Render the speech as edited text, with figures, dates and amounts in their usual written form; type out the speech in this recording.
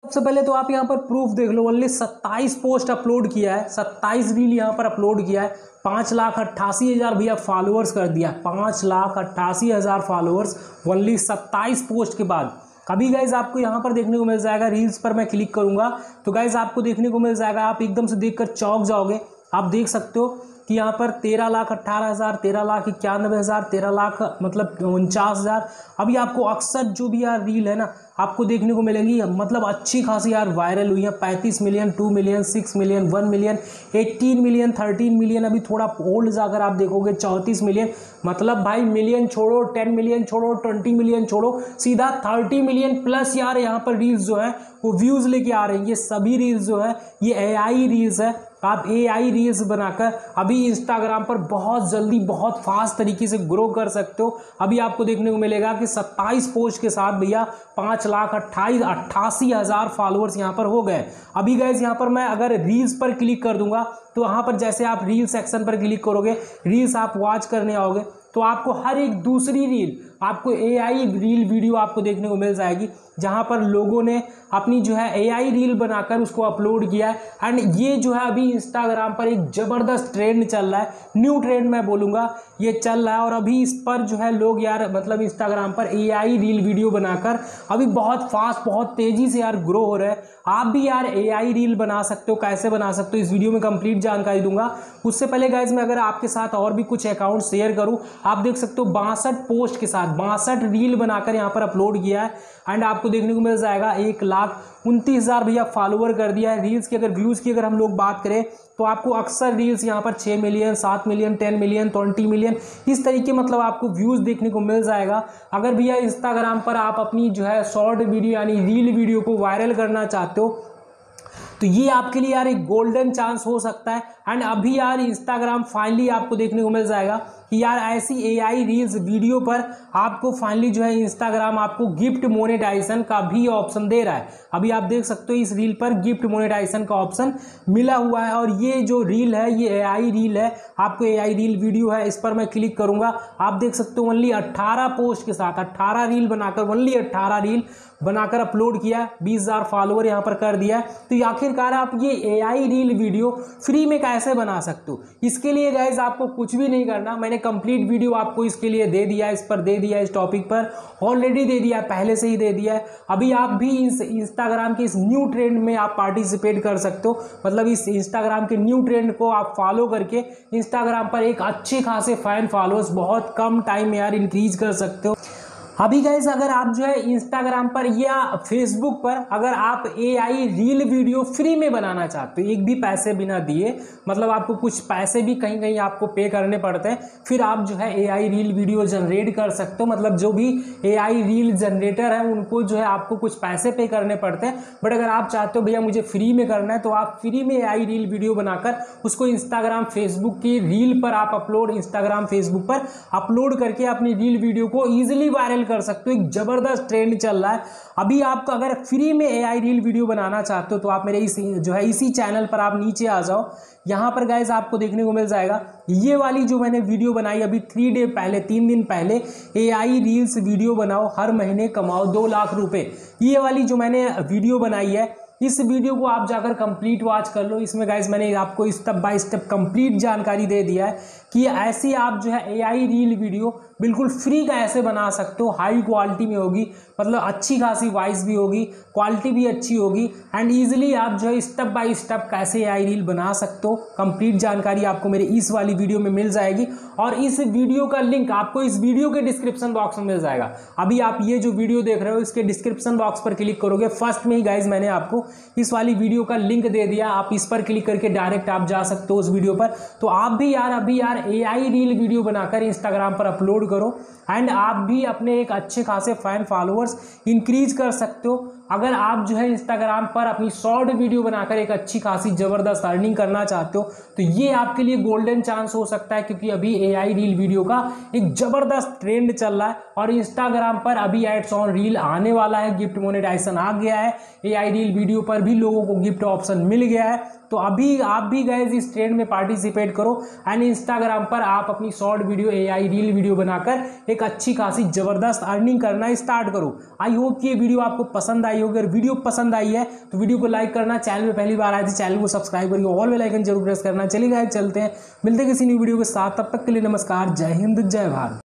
सबसे पहले तो आप यहाँ पर प्रूफ देख लो, ओनली 27 पोस्ट अपलोड किया है, 27 रील यहाँ पर अपलोड किया है, 5,88,000 भैया फॉलोअर्स कर दिया, 5,88,000 फॉलोअर्स ओनली 27 पोस्ट के बाद। अभी गाइज आपको यहाँ पर देखने को मिल जाएगा, रील्स पर मैं क्लिक करूंगा तो गाइज आपको देखने को मिल जाएगा, आप एकदम से देखकर चौंक जाओगे। आप देख सकते हो कि यहाँ पर 13,18,000, 13,91,000, 13,00,000 मतलब 49,000। अभी आपको अक्सर जो भी यार रील है ना आपको देखने को मिलेंगी, मतलब अच्छी खासी यार वायरल हुई है। 35 million, 2 million, 6 million, 1 million, 18 million, 13 million, अभी थोड़ा ओल्ड जाकर आप देखोगे 34 मिलियन। मतलब भाई मिलियन छोड़ो, 10 मिलियन छोड़ो, 20 मिलियन छोड़ो, सीधा 30 मिलियन प्लस यार यहाँ पर रील्स जो है वो व्यूज लेके आ रही है। ये सभी रील्स जो है ये AI रील्स है। आप AI रील्स बनाकर अभी इंस्टाग्राम पर बहुत जल्दी बहुत फास्ट तरीके से ग्रो कर सकते हो। अभी आपको देखने को मिलेगा कि 27 पोस्ट के साथ भैया 5,88,000 फॉलोअर्स यहाँ पर हो गए। अभी गाइस यहाँ पर मैं अगर रील्स पर क्लिक कर दूंगा तो यहाँ पर जैसे आप रील सेक्शन पर क्लिक करोगे, रील्स आप वॉच करने आओगे तो आपको हर एक दूसरी रील आपको AI रील वीडियो आपको देखने को मिल जाएगी, जहां पर लोगों ने अपनी जो है AI रील बनाकर उसको अपलोड किया है। एंड ये जो है अभी इंस्टाग्राम पर एक जबरदस्त ट्रेंड चल रहा है, न्यू ट्रेंड मैं बोलूँगा ये चल रहा है। और अभी इस पर जो है लोग यार मतलब इंस्टाग्राम पर AI रील वीडियो बनाकर अभी बहुत फास्ट बहुत तेजी से यार ग्रो हो रहे हैं। आप भी यार AI रील बना सकते हो, कैसे बना सकते हो इस वीडियो में कंप्लीट जानकारी दूंगा। उससे पहले गाइज मैं अगर आपके साथ और भी कुछ अकाउंट शेयर करूं, आप देख सकते हो 62 पोस्ट के साथ 62 रील बनाकर यहाँ पर अपलोड किया है। एंड आपको देखने को मिल जाएगा 1,29,000 भैया फॉलोअर कर दिया है। रील्स की अगर व्यूज की अगर हम लोग बात करें तो आपको अक्सर रील्स यहाँ पर 6 मिलियन, 7 मिलियन, 10 मिलियन, 20 मिलियन इस तरीके मतलब आपको व्यूज देखने को मिल जाएगा। अगर भैया इंस्टाग्राम पर आप अपनी जो है शॉर्ट वीडियो यानी रील वीडियो को वायरल करना चाहते हो तो ये आपके लिए यार एक गोल्डन चांस हो सकता है। एंड अभी यार इंस्टाग्राम फाइनली आपको देखने को मिल जाएगा कि यार ऐसी AI रील्स वीडियो पर आपको फाइनली जो है इंस्टाग्राम आपको गिफ्ट मोनेटाइजेशन का भी ऑप्शन दे रहा है। अभी आप देख सकते हो इस रील पर गिफ्ट मोनेटाइजेशन का ऑप्शन मिला हुआ है। और ये जो रील है ये AI रील है, आपको AI रील वीडियो है, इस पर मैं क्लिक करूंगा। आप देख सकते हो ओनली 18 पोस्ट के साथ 18 रील बनाकर ओनली 18 रील बनाकर अपलोड किया, 20,000 फॉलोअर यहाँ पर कर दिया। तो आखिरकार आप ये AI रील वीडियो फ्री में कैसे बना सकते हो, इसके लिए गाइज आपको कुछ भी नहीं करना। मैंने कंप्लीट वीडियो आपको इसके लिए दे दिया, इस पर दे दिया, इस टॉपिक पर ऑलरेडी दे दिया, पहले से ही दे दिया है। अभी आप भी इस इंस्टाग्राम के इस न्यू ट्रेंड में आप पार्टिसिपेट कर सकते हो, मतलब इस इंस्टाग्राम के न्यू ट्रेंड को आप फॉलो करके इंस्टाग्राम पर एक अच्छे खासे फैन फॉलोअर्स बहुत कम टाइम में यार इंक्रीज कर सकते हो। अभी गाइज अगर आप जो है इंस्टाग्राम पर या फेसबुक पर अगर आप AI रील वीडियो फ्री में बनाना चाहते हो, एक भी पैसे बिना दिए, मतलब आपको कुछ पैसे भी कहीं कहीं आपको पे करने पड़ते हैं, फिर आप जो है AI रील वीडियो जनरेट कर सकते हो। मतलब जो भी AI रील जनरेटर है उनको जो है आपको कुछ पैसे पे करने पड़ते हैं। बट अगर आप चाहते हो भैया मुझे फ्री में करना है तो आप फ्री में AI रील वीडियो बनाकर उसको इंस्टाग्राम फेसबुक की रील पर आप इंस्टाग्राम फेसबुक पर अपलोड करके अपनी रील वीडियो को ईजिली वायरल कर सकते हो। एक जबरदस्त ट्रेंड चल रहा है। अभी आपको अगर फ्री में AI रील वीडियो बनाना चाहते हो तो आप मेरे इसी चैनल पर आप नीचे आ जाओ। यहाँ पर गाइज आपको देखने को मिल जाएगा ये वाली जो मैंने वीडियो बनाई अभी 3 दिन पहले, AI रील्स वीडियो बनाओ हर महीने कमाओ 2 लाख रुपए, ये वाली जो मैंने वीडियो बनाई है, इस वीडियो को आप जाकर कंप्लीट वॉच कर लो। इसमें गाइज मैंने आपको स्टेप बाय स्टेप कंप्लीट जानकारी दे दिया है कि ऐसी आप जो है AI रील वीडियो बिल्कुल फ्री का ऐसे बना सकते हो, हाई क्वालिटी में होगी, मतलब अच्छी खासी वॉइस भी होगी, क्वालिटी भी अच्छी होगी। एंड ईजिली आप जो है स्टेप बाय स्टेप कैसे AI रील बना सकते हो, कंप्लीट जानकारी आपको मेरे इस वाली वीडियो में मिल जाएगी। और इस वीडियो का लिंक आपको इस वीडियो के डिस्क्रिप्शन बॉक्स में मिल जाएगा। अभी आप ये जो वीडियो देख रहे हो इसके डिस्क्रिप्शन बॉक्स पर क्लिक करोगे, फर्स्ट में ही गाइज मैंने आपको इस वाली वीडियो का लिंक दे दिया, आप इस पर क्लिक करके डायरेक्ट आप जा सकते हो उस वीडियो पर। तो आप भी यार अभी यार AI रील वीडियो बनाकर इंस्टाग्राम पर अपलोड करो एंड आप भी अपने एक अच्छे खासे फैन फॉलोअर्स इंक्रीज कर सकते हो। अगर आप जो है इंस्टाग्राम पर अपनी शॉर्ट वीडियो बनाकर एक अच्छी खासी जबरदस्त अर्निंग करना चाहते हो तो ये आपके लिए गोल्डन चांस हो सकता है, क्योंकि अभी AI रील वीडियो का एक जबरदस्त ट्रेंड चल रहा है और इंस्टाग्राम पर अभी एड्स ऑन रील आने वाला है, गिफ्ट मोनेटाइजेशन आ गया है, AI रील वीडियो पर भी लोगों को गिफ्ट ऑप्शन मिल गया है। तो अभी आप भी गाइस इस ट्रेंड में पार्टिसिपेट करो एंड इंस्टाग्राम इंस्टाग्राम पर आप अपनी short video AI reel video बनाकर एक अच्छी खासी जबरदस्त अर्निंग करना स्टार्ट करो। आई होप कि ये वीडियो आपको पसंद आई होगी। अगर वीडियो पसंद आई है तो वीडियो को लाइक करना, चैनल में पहली बार आए थे चैनल को सब्सक्राइब करके ऑल बेल आइकन जरूर प्रेस करना। चलिए गाइस चलते हैं, मिलते हैं किसी न्यू वीडियो के साथ, तब तक के लिए नमस्कार, जय हिंद जय भारत।